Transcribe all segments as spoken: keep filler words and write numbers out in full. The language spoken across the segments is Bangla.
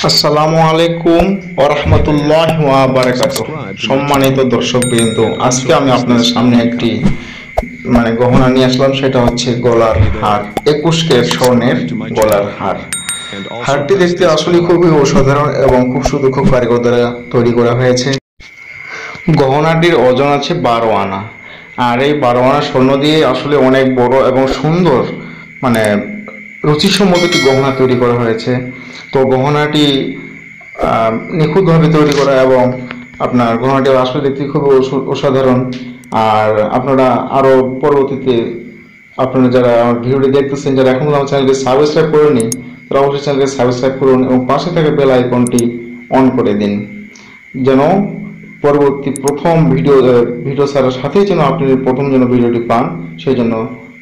আসসালামু আলাইকুম ওয়া রাহমাতুল্লাহি ওয়া বারাকাতুহু। সম্মানিত দর্শকবৃন্দ, আজকে আমি আপনাদের সামনে একটি মানে গহনা নিয়ে আসলাম। সেটা হচ্ছে গলার হার, একুশ ক্যারেট স্বর্ণের গলার হার। হারটি দেখতে আসলে খুবই অসাধারণ এবং খুব সুদক্ষ কারিগর দ্বারা তৈরি করা হয়েছে। গহনাটির ওজন আছে বারো আনা, আর এই বারো আনা স্বর্ণ দিয়ে আসলে অনেক বড় এবং সুন্দর মানে রুচিসম্মত একটি গহনা তৈরি করা হয়েছে। তো গহনাটি নিখুঁতভাবে তৈরি করা এবং আপনার গহনাটি আসলে দেখতে খুবই অসাধারণ। আর আপনারা আরও পরবর্তীতে আপনারা যারা আমার ভিডিওটি দেখতেছেন, যারা এখনও আমার চ্যানেলকে সাবস্ক্রাইব করেনি, তারা অবশ্যই চ্যানেলকে সাবস্ক্রাইব করুন এবং পাশে থাকা বেল আইকনটি অন করে দিন, যেন পরবর্তী প্রথম ভিডিও ভিডিও ছাড়ার সাথেই যেন আপনি প্রথম যেন ভিডিওটি পান সেই জন্য।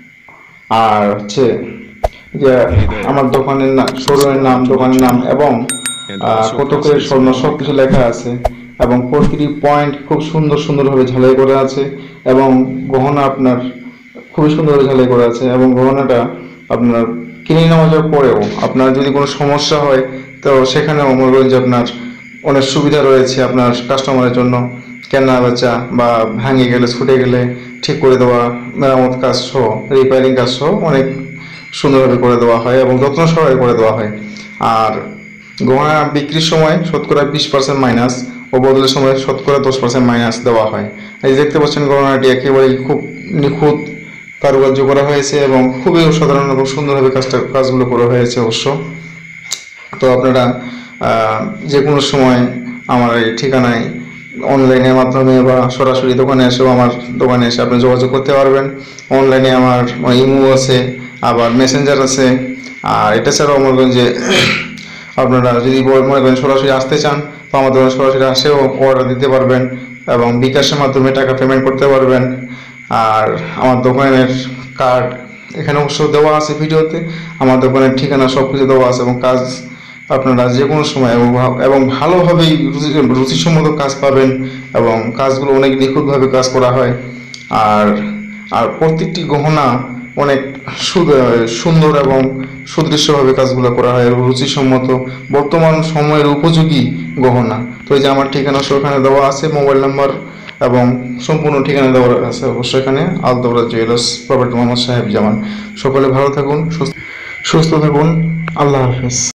আর হচ্ছে যে আমার দোকানের নাম, শোরুমের নাম, দোকানের নাম এবং কত করে স্বর্ণ সব কিছু লেখা আছে এবং প্রতিটি পয়েন্ট খুব সুন্দর সুন্দরভাবে ঝালাই করা আছে এবং গহনা আপনার খুবই সুন্দরভাবে ঝালাই করা আছে এবং গহনাটা আপনার কিনে নেওয়া যাওয়ার পরেও আপনার যদি কোনো সমস্যা হয় তো সেখানেও মনে করেন যে আপনার অনেক সুবিধা রয়েছে আপনার কাস্টমারের জন্য। কেনা বেচা বা ভাঙে গেলে, ছুটে গেলে ঠিক করে দেওয়া, মেরামত কাজ সহ, রিপেয়ারিং কাজ সহ অনেক সুন্দরভাবে করে দেওয়া হয় এবং যত্ন সহকারে করে দেওয়া হয়। আর গহনা বিক্রির সময় শতকরা বিশ পার্সেন্ট মাইনাস ও বদলের সময় শতকরা দশ পার্সেন্ট মাইনাস দেওয়া হয়। এই দেখতে পাচ্ছেন গহনাটি একেবারেই খুব নিখুঁত কারুকার্য করা হয়েছে এবং খুবই অসাধারণ এবং সুন্দরভাবে কাজটা কাজগুলো করা হয়েছে অবশ্য। তো আপনারা যে কোনো সময় আমার এই ঠিকানায় অনলাইনের মাধ্যমে বা সরাসরি দোকানে এসেও আমার দোকানে এসে আপনি যোগাযোগ করতে পারবেন। অনলাইনে আমার ইমো আছে, আবার মেসেঞ্জার আছে। আর এটা ছাড়াও মনে করেন যে আপনারা যদি মনে করেন সরাসরি আসতে চান তো আমার দোকানে সরাসরি আসেও অর্ডার দিতে পারবেন এবং বিকাশের মাধ্যমে টাকা পেমেন্ট করতে পারবেন। আর আমার দোকানের কার্ড এখানে অবশ্য দেওয়া আছে ভিডিওতে, আমার দোকানের ঠিকানা সব কিছু দেওয়া আছে এবং কাজ আপনারা যে কোনো সময় এবং ভালোভাবেই রুচিসম্মত কাজ পাবেন এবং কাজগুলো অনেক নিখুঁতভাবে কাজ করা হয়। আর আর প্রত্যেকটি গহনা অনেক সুন্দর এবং সুদৃশ্যভাবে কাজগুলো করা হয় এবং রুচিসম্মত বর্তমান সময়ের উপযোগী গহনা। তো এই যে আমার ঠিকানা সেখানে দেওয়া আছে, মোবাইল নাম্বার এবং সম্পূর্ণ ঠিকানা দেওয়া আছে অবশ্যই এখানে। আলদৌরা জুয়েলার্স, প্রপার্টি মোহাম্মদ সাহেব জামান। সকলে ভালো থাকুন, সুস্থ থাকুন। আল্লাহ হাফেজ।